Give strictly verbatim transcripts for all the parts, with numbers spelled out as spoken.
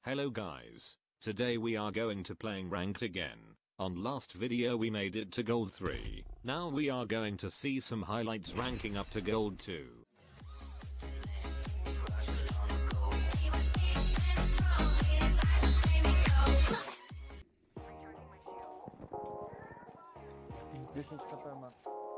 Hello guys, today we are going to playing ranked again. On last video we made it to gold three, now we are going to see some highlights ranking up to gold two. десять хп ма.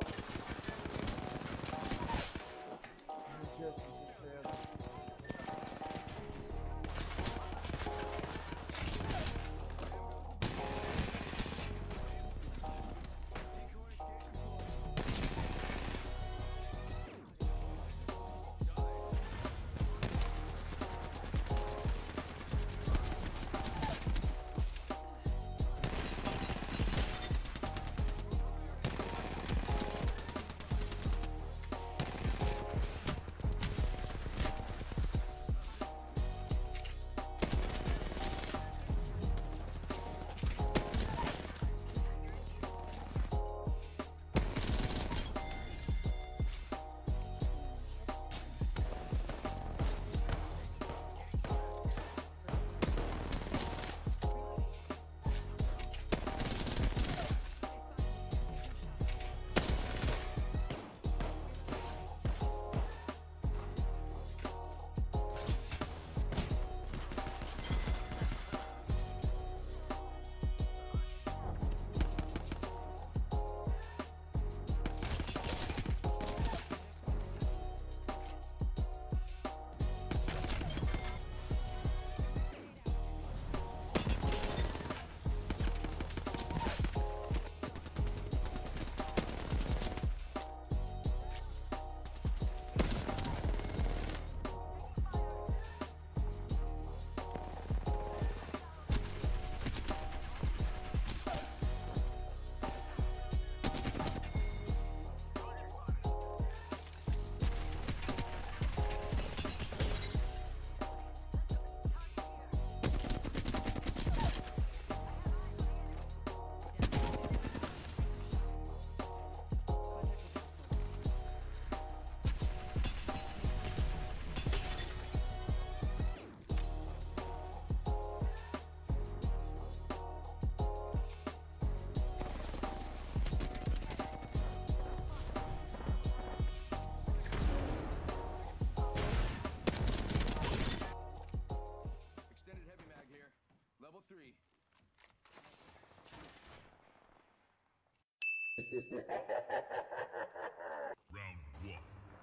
Round one,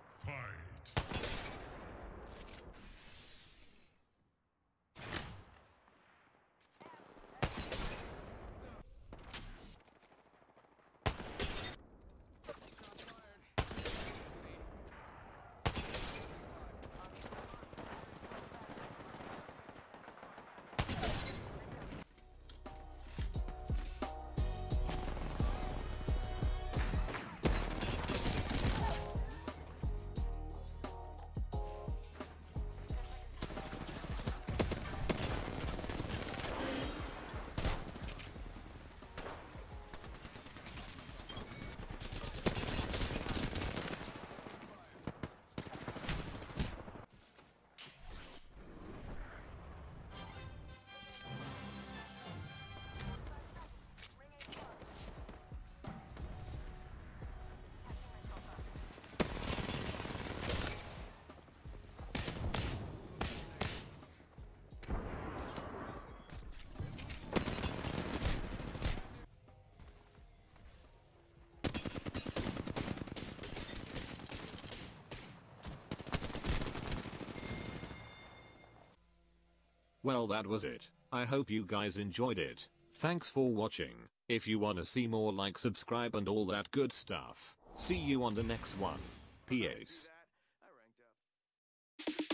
fight! Well, that was it. I hope you guys enjoyed it. Thanks for watching. If you wanna see more, like, subscribe and all that good stuff. See you on the next one. Peace.